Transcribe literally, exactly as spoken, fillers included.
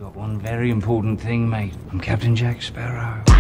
Got one very important thing, mate. I'm Captain Jack Sparrow.